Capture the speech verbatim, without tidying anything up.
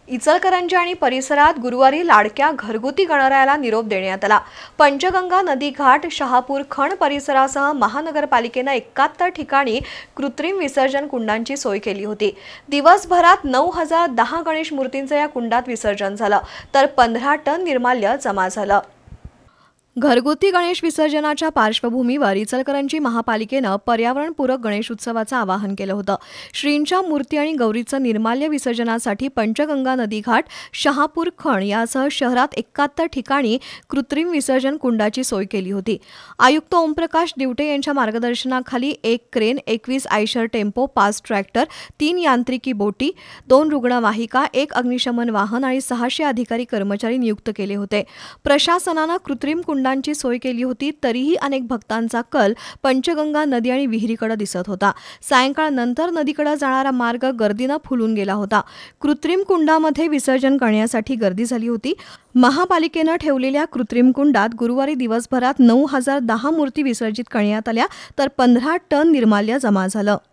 इचलकरंजी आणि परिसरात गुरुवारी लाडक्या घरगुती गणरायाला निरोप देण्यात आला। पंचगंगा नदी घाट, शहापूर खण परिसरासह महानगरपालिकेने एकाहत्तर ठिकाणी कृत्रिम विसर्जन कुंडांची सोय केली होती। दिवसभरात नऊ हजार दहा गणेश मूर्तींचे या कुंडात विसर्जन झालं, तर पंधरा टन निर्माल्य जमा झालं। घरगुती गणेश विसर्जनाच्या पार्श्वभूमीवर इचलकरंजी महापालिकेनं पर्यावरणपूरक गणेश उत्सवाचं आवाहन केलं होतं। श्रींच्या मूर्ती आणि गौरीचं निर्माल्य विसर्जनासाठी पंचगंगा नदी घाट, शहापूर खण यासह शहरात एकाहत्तर ठिकाणी कृत्रिम विसर्जन कुंडाची सोय केली होती। आयुक्त ओमप्रकाश दिवटे यांच्या मार्गदर्शनाखाली एक क्रेन, एकवीस आयशर टेम्पो, पाच ट्रॅक्टर, तीन यांत्रिकी बोटी, दोन रुग्णवाहिका, एक अग्निशमन वाहन आणि सहाशे अधिकारी कर्मचारी नियुक्त केले होते। प्रशासनानं कृत्रिम कुंडांची सोय केली होती, तरीही अनेक भक्तांचा कल पंचगंगा नदी आणि विहिरीकडे दिसत होता। सायंकाळनंतर नदीकडे जाणारा मार्ग गर्दीनं फुलून गेला होता। कृत्रिम कुंडामध्ये विसर्जन करण्यासाठी गर्दी झाली होती। महापालिकेनं ठेवलेल्या कृत्रिम कुंडात गुरुवारी दिवसभरात नऊ हजार दहा मूर्ती विसर्जित करण्यात आल्या, तर पंधरा टन निर्माल्य जमा झालं।